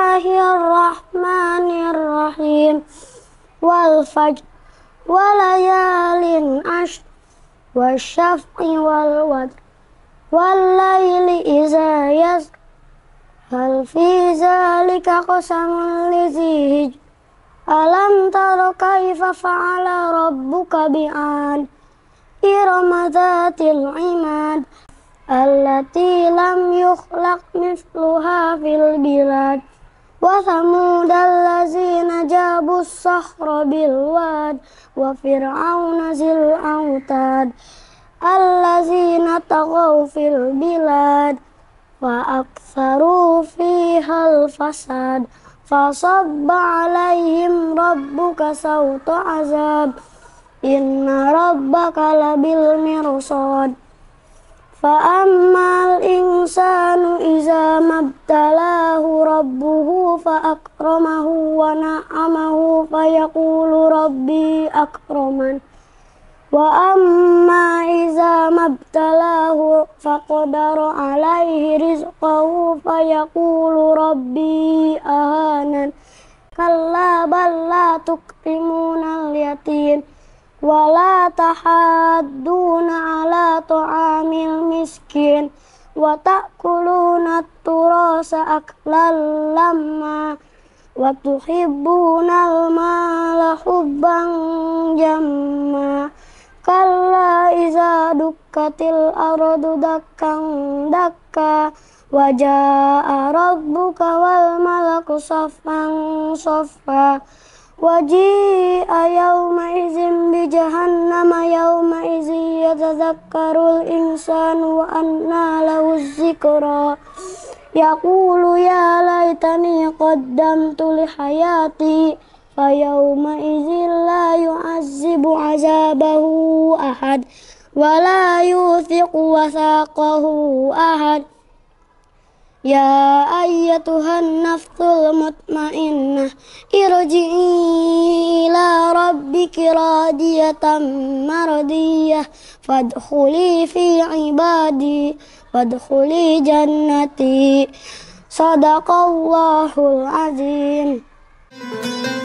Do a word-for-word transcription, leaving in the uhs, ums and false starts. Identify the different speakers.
Speaker 1: Bismillahirrahmanirrahim. Wal fajr walayalin ashr wasyaf'i wal watr wal laili iza yasr hal fi zalika qasamun lizi hijr alam tara kaifa fa'ala rabbuka bi'ad irama dzatil imad allati lam yukhlaq mithluha fil bilad wa thamud allazina jabus sakhra bil wad wa fir'auna zil autad allazina taghaw fil bilad wa aktsaru fihal fasad fasabba alaihim rabbuka sawta azab inna rabbaka labil mirsad fa ammal insanu iza mabtalahu rabbuhu fa akramahu wa na'amahu fa yaqulu rabbi akraman wa amma iza mabtalahu faqadara alaihi rizqahu fa yaqulu rabbi ahanan kalla bal la tukrimuna al-yatim wa la tahadduna ala ta'amil miskin wa ta'kuluna at-turasa aklan lamma wa tuhibbuna al-mala hubban jamma kalla iza dukkatil ardu dakkan dakka wa jaa rabbuka wal malaku saffan saffa waji'a yawma izin bi jahannama yawma izi yatadhakkarul insanu wa anna lahu dzikra yaqulu ya laitani qaddamtu li hayati fa yawma izin la yu'azzibu azabahu ahad wa la yuthiqu wathaqahu ahad. Ya ayyatuhan nafsul mutmainnah irji'i ila rabbiki radiyatan mardiyah fadkhuli fi ibadi wadkhuli jannati sadaqallahul azim.